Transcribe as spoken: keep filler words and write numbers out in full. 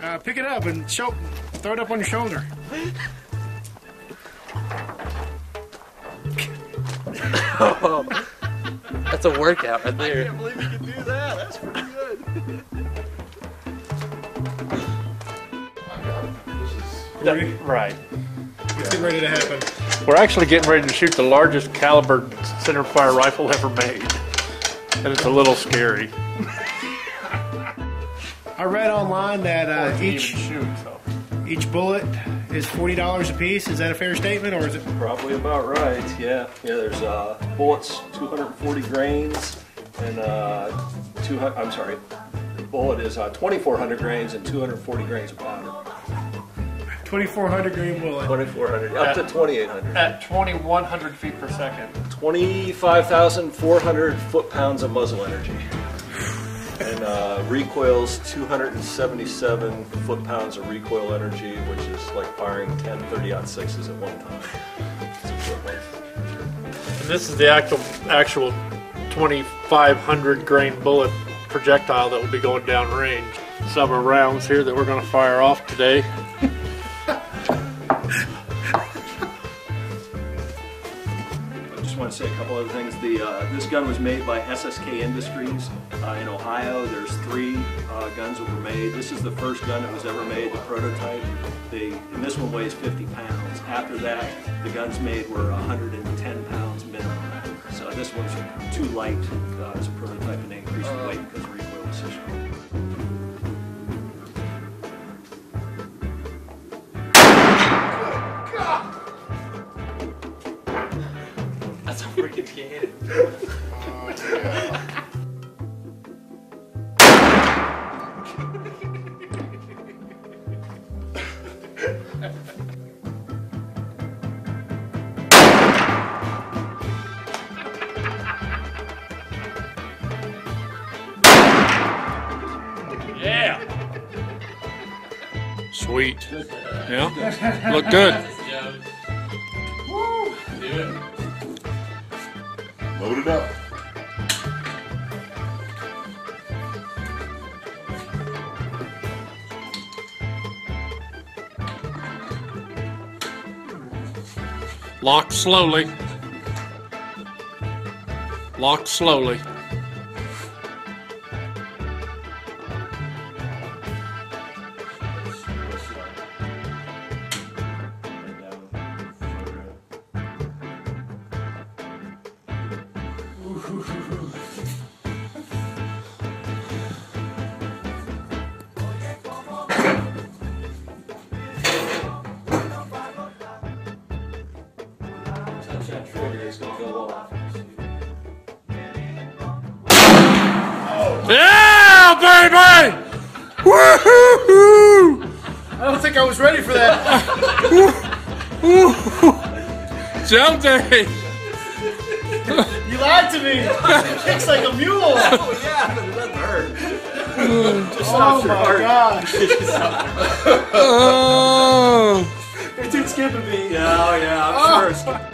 Uh, pick it up and show, throw it up on your shoulder. Oh, that's a workout right there. I can't believe you can do that. That's pretty good. Ready? Right. It's getting ready to happen. We're actually getting ready to shoot the largest caliber centerfire rifle ever made. And it's a little scary. I read online that uh, each shoot, so. each bullet is forty dollars a piece. Is that a fair statement, or is it? Probably about right. Yeah. Yeah. There's uh, bullets, two hundred forty grains, and uh, two hundred. I'm sorry. The bullet is uh, twenty-four hundred grains and two hundred forty grains of powder. twenty-four hundred grain bullet. twenty-four hundred up to twenty-eight hundred. At twenty-one hundred feet per second. twenty-five thousand four hundred foot-pounds of muzzle energy. And uh, recoils two hundred seventy-seven foot-pounds of recoil energy, which is like firing ten thirty aught sixes at one time. And this is the actual actual twenty-five hundred grain bullet projectile that will be going down range. Some are rounds here that we're going to fire off today. I just want to say a couple other things. The uh, this gun was made by S S K Industries uh, in Ohio. There's three uh, guns that were made. This is the first gun that was ever made, the prototype. They, and this one weighs fifty pounds. After that, the guns made were one hundred ten pounds minimum. So this one's too light uh, as a prototype, and they increased the weight because the recoil was so strong. That's a freaking cannon. Yeah. Sweet. Yeah. Look good. Woo! Do it. Load it up. Lock slowly. Lock slowly. That trigger is going to go off. Yeah, baby! Woo-hoo-hoo! I don't think I was ready for that. Jump day! You lied to me. It kicks like a mule. Oh yeah, that doesn't hurt. Just Oh stops your my heart. gosh. Oh! It did skip a beat. Yeah, oh yeah, I'm Oh. sure.